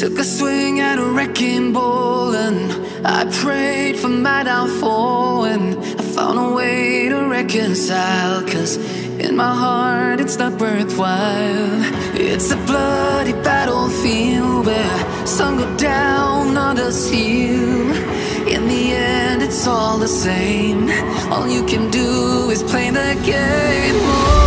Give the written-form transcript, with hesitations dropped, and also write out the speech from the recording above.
Took a swing at a wrecking ball and I prayed for my downfall, and I found a way to reconcile, 'cause in my heart it's not worthwhile. It's a bloody battlefield where some go down, others heal. In the end it's all the same. All you can do is play the game.